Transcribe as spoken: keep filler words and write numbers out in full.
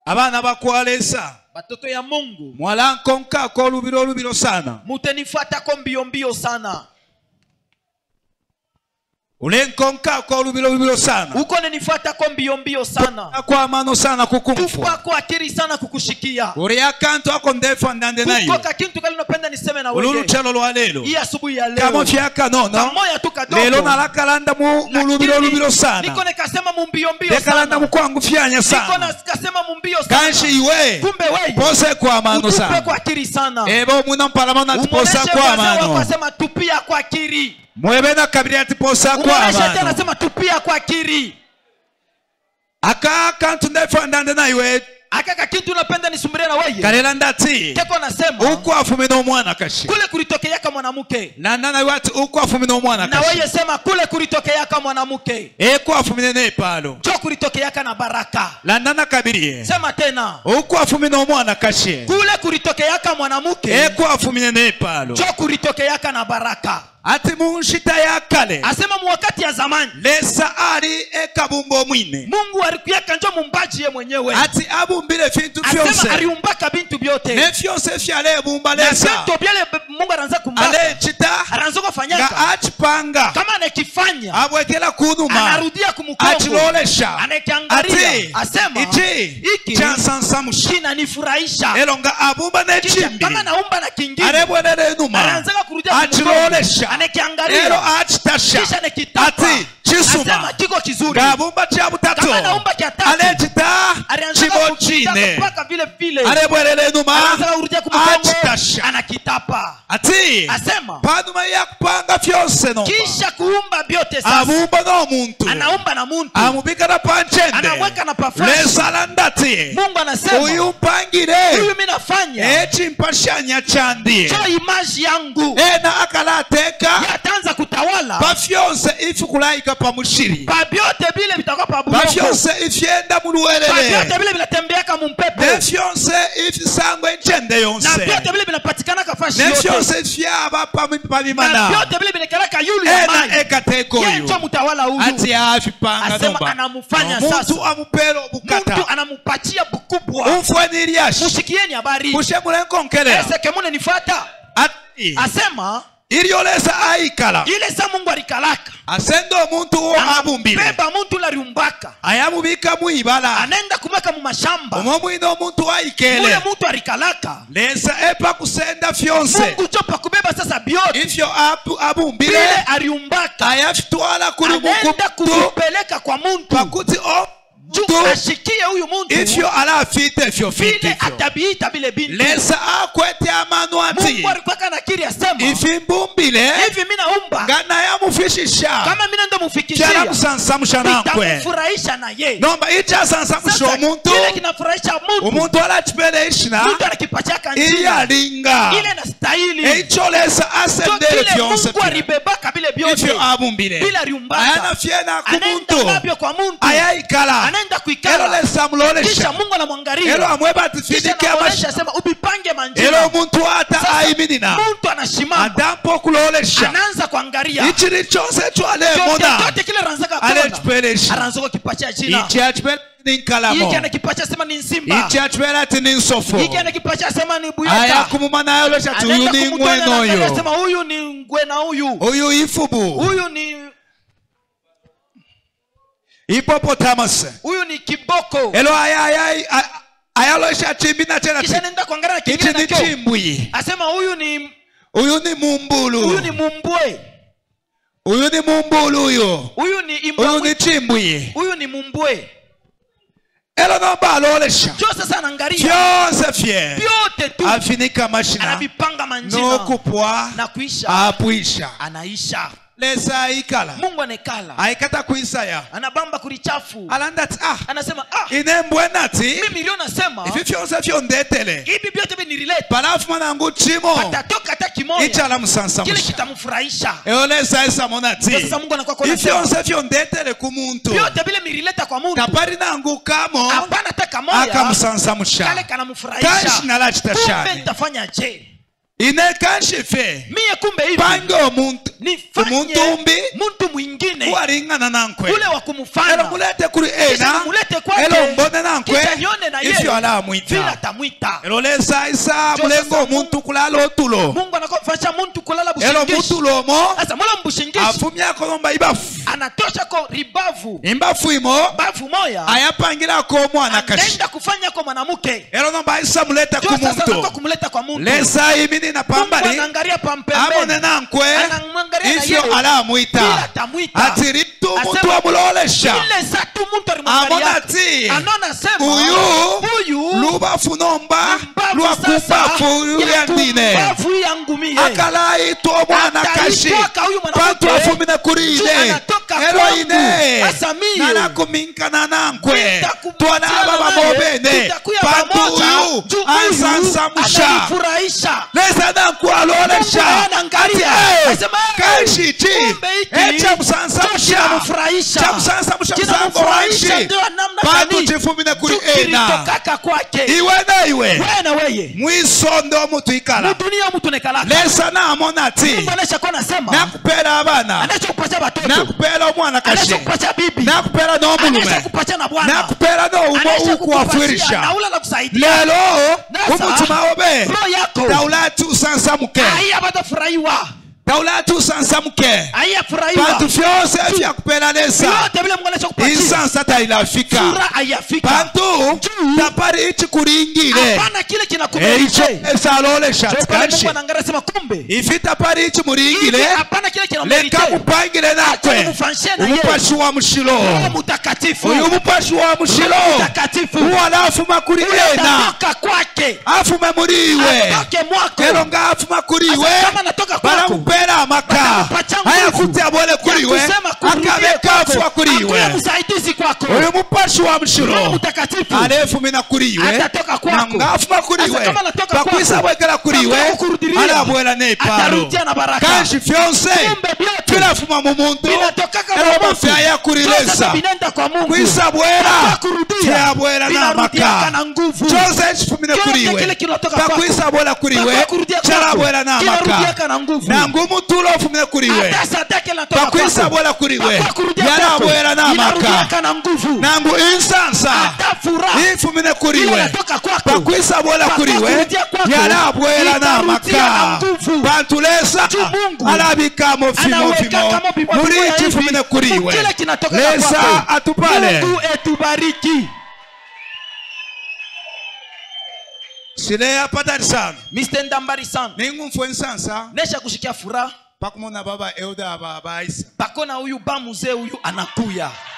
abana bakwalesa batoto ya Mungu mwalankonka ko lubiro lubiro sana mutenifuata ko mbio mbio sana ulenkonka ko lubiro lubiro sana uko nenifuata ko mbio mbio sana kwa mano sana kukumfu tupa kwa akiri sana kukushikia uri akantu ako ndefu ndande nayo kuko kintu kali nopenda niseme na wewe ululu chalo lwa lelo hii asubuhi ya leo kama fyaka nono moya tu kadogo lelo nalakalanda mu lubiro lubiro sana niko nikasema mu mbio mbio sana dekalanda mu kwangu fyanya sana niko nikasema mu mbio sana kanshi iwe kumbe wewe pose kwa mano sana tupa kwa akiri sana ebo muna mpalamana tuposa kwa mano wakasema tupia kwa akiri mwebe na kabiri atiposa kwa mano tena nasema tupia kwa akiri aka kantu ndefu ndande na iwe akaka kintu napenda nisumbulie na wewe kalela ndati keko nasema Ukwafumine Umwanakashi kule kulitokea kama mwanamke na nana watu Ukwafumine Umwanakashi na wewe sema kule kulitokea kama mwanamke Ukwafumine ne palo cho kulitokea kana baraka la nana kabiri sema tena Ukwafumine Umwanakashi kule kulitokea kama mwanamke Ukwafumine ne palo cho kulitokea kana baraka ati munshita ya kale asema mu wakati ya zamani lesa ali ekabumbo mwine Mungu alikuyaka njo mumbaji ye mwenyewe ati abumbile vintu vyose asema aliumbaka bintu vyote ne vyose vyale bumba lesa na bintu byale Mungu anaanza kumbaka ale chita anaanza kufanyaka nga achipanga kama anakifanya abwekela kunuma anarudia kumkongo achilolesha anakiangalia asema iki iki chansansamusha kinanifurahisha elonga abumba ne chimbi kama naumba na kingine arebwelele numa anaanza kurudia achilolesha anakiangalia elo achitasha kisha nakitapa ati chisuma asema kiko kizuri gabumba cha butatu kama naumba kia tatu alechita chibo chine mpaka vile vile arebwelele numa anaanza kurudia kumkongo achitasha anakitapa ati asema panuma ya kupanga vyose no kisha kuumba vyote sasa abumba no muntu anaumba na muntu amubika na panchende anamweka na pafasi lesala ndati Mungu anasema uyu mpangire huyu mimi nafanya echi mpashanya chandi cho image yangu ena akalateka yataanza kutawala bafyonse ifi kulaika pamushiri babyote bile bitakuwa pabuloko bafyonse ifyenda muluwelele babyote bile binatembeaka mumpepo nefyonse ifi sangwe enchende yonse na byote bile binapatikana kafashi yote nefyonse ifyaba pamimana na byote bile binakalaka yulu ya mali ena ekateko yeye ndio mutawala huyu ati afipanga asema nomba anamufanya sasa muntu amupelo bukata mtu anamupatia bukubwa umfweni iliashi mushikieni habari kushe mulenkonkelea ese kemune nifuata ati asema iliyolesa aikala ile sa Mungu alikalaka asendo omuntu uwo abumbile beba muntu lariumbaka ayamubika mwibala anaenda kumweka mu mashamba omwo mwine omuntu aikele ule muntu alikalaka lesa epa kusenda fyonse Mungu chopa kubeba sasa byote ifyo abu, abumbile bile aliumbaka ayafitwala kuli anaenda kupeleka kwa muntu pakuti o juu ashikie huyu muntu ifyo alafite fyo bile fite atabiita bile bintu lesa akwete amanu ati Mungu alikuwa na kiri asema ifimbumbile hivi mimi naumba ngana yamufishisha kama mimi ndo mufikishia cyara musansamusha nankwe nitamfurahisha na ye nomba icha sansamusha omuntu ile kinafurahisha muntu omuntu alachipele ishina muntu anakipachaka njia iyalinga ile na stahili eicho lesa asendele fyonse Mungu alibebaka bile byote ifyo abumbile bila riumbaka ayana fyena ku anaenda muntu nabyo kwa muntu ayaikala anaenda kuikala elo lesa mulolesha kisha Mungu anamwangalia elo amweba kisha tifidike anaonyesha amasha sema ubipange manjia elo muntu ata aiminina muntu anashimama adampo kulolesha anaanza kuangalia ichiri chose chwale mona chote kile anaanza ale kuona chipelesha anaanza kukipatia jina ichi achipele ninkalamo hiki anakipatia sema ni nsimba ichi achipele ati ninsofo hiki anakipatia sema ni buyaka aya kumumana yolesha ati uyu ni ngweno yo sema huyu ni ngwena huyu uyu ifubu huyu ni hippopotamus huyu ni kiboko elo aya aya ayalosha chimbi na tena kisha nenda kuangalia ichi kingine ni nakyo chimbwi asema huyu ni uyu ni mumbulu huyu ni mumbwe uyu ni mumbulu uyu huyu ni uyu imbwa ni chimbwi huyu ni mumbwe elo nomba alolesha jo sasa anaangalia fyonse fye vyote tu afinika mashina anavipanga manjina nokupwa na kuisha apuisha anaisha lesa aikala Mungu anekala aikata kuisaya anabamba kurichafu alandati ah anasema ah inembwenati mimi ndio nasema ifi fyonse fyondetele hivi vyote hivi nilileta palafu mwanangu chimo patatoka hata kimoja ichala musansa kile musha kitamfurahisha eolesa esa monati sasa Mungu anakuwa kwa ifi fyonse fyondetele ku muntu vyote vile nilileta kwa Mungu kapari nangu kamo hapana hata kamoja akamusansa musha kale kanamfurahisha kashi nalachita kumbe shani nitafanya je Inekashi fe. Mie kumbe hivi. Pango muntu. Nifanye Umuntumbi. muntu mwingine. Kuaringana nankwe. Ule wa kumfanya. Elo mulete kuri ena. Mulete kwake. Elo mbone nankwe. Kisha nione na yeye. Ifyo ala muita. Vila tamuita. Elo lesa isa mulengo muntu kulala otulo. Mungu anakofanya muntu kulala bushingishi. Elo mutulo mo. Asa mula mbushingishi. Afumya kolomba ibafu. Anatosha ko ribavu. Imbafu imo. Bavu moya. Ayapangira ko Umwanakashi. Anaenda kufanya kwa mwanamke. Elo nomba isa muleta ku Sasa muntu. nako kumuleta kwa muntu. Lesa imini na pambali. Anaangalia pampembeni. Amone nankwe. Anamwangalia na Ifyo yeye. ala muita. Bila tamuita. Atiritu muntu wa mulolesha. Ile za tu muntu alimwangalia. Amona ti. Anona sema. Uyu. Uyu. Luba funomba. Mbavu Lua sasa. kubafu yandine. Mbavu yangu mie. Akala ito Umwanakashi. Atalitoka huyu mwanamke. Pantu afumine kuride. Anatoka Elo ine. Asa mie. Nana kuminka na nankwe. Nitakupatia Tuana baba naye. mobene. Tutakuya Pantu pamoja. uyu. Juu huyu Ansansa musha. ananifurahisha. Lesa nankwe alolesha. Mungu anaangalia. Ati, Asema, Kashi chi. kumbe hiki. Echa musansa musha. Kinamfurahisha. Cha musansa musha musango Kinamfurahisha wanshi. ndio namna Pantu gani. chifumine kuri ena. Tukilitokaka kwake. Iwe na iwe. Wewe na weye. Mwisondo mutu ikala. Mudunia mtu nekalaka. Lesa na amona ti. Mungu anaisha kwa nasema. Nakupera abana. Anaisha kupatia watoto. Nakupera Umwanakashi. Anaisha kupatia bibi. Nakupera no Anaisha mulume. kupatia na bwana. Nakupera no umo Anaisha uku wafurisha. kukupatia na ula na kusaidia. Lelo Nasa, umutima obe. roho yako. Taulatu sansa muke. Haya bado furahiwa. Taulatu sansa muke. Haya furahiwa. Pantu fyose fya kupera lesa. Yote vile Mungu anaisha kupatia. Insansa ta ilafika. Furaha hayafika. Pantu tapari ichi kuringile. Hapana kile Eicho kinakubelishe. esalole Mungu shatkanshi. anaangalia sema kumbe. Ifita pari ichi muringile. Hapana kile kinakubelishe. Leka mupangile nakwe. Mfanshe na yeye. Umupashi wa Shiloh. Mtakatifu. Uyu umupashi wa Shiloh. Mtakatifu. Uwala afuma kuri ena. Anatoka kwake. Afume muriwe. Atoke mwako. Elo nga afuma kuriwe. Asa kama anatoka kwako. Baramupera amaka. Baramupachangu. Haya kuti abole kuriwe. Ya kusema kurudie Akabeka kwako. afua kuriwe. Akuya msaidizi kwako. Uyu umupashi wa Roho Shiloh. Mtakatifu. Alefu mina kuriwe. Atatoka kwako. Na nga afuma kuriwe. Asa kama anatoka kwako. Bakwisa wekela kuriwe. Atakurudilia. Alabwela neiparo. Atarudia na baraka. Kanshi fyonse. Kumbe vyote. Kila fuma mumuntu. Vinatokaka kwa Elo Mungu. mafya ya kurilesa. Sasa vinenda kwa Mungu. Kwisa bwera. Atakurudia. Tia bwera na Vinarudiaka maka. na nguvu. Chose chifumine Kyote kuriwe. kile kinatoka kwako. Bakwisa bola kuriwe. Atakurudia kwako. Chala bwera na maka. Kinarudiaka na nguvu. Na ngumu tulo fumine kuriwe. Hata sadaka inatoka Bakwisa kwako. bola kuriwe. Atakurudia Yala kwako. bwera na maka. Inarudiaka na nguvu. Nangu insansa. Hata furaha. Ifumine kuriwe. Inatoka kwako. Bakwisa bola kuriwe. Atakurudia kwako. Yala bwera na Inarudia na maka. nguvu. Bantulesa. Juu Mungu. Alabika mo fimo Anaweka fimo. kama bimo Muri fimo ya hivi. chifumine kuriwe. Kile kinatoka Lesa kwako. atupale. Mungu etubariki. Sile apatari sana. Mister Ndambari sana. Ningu mfwe insansa. Nesha kushikia furaha. Pakumona baba elda baba Isa. Pakona huyu ba mzee huyu anakuya.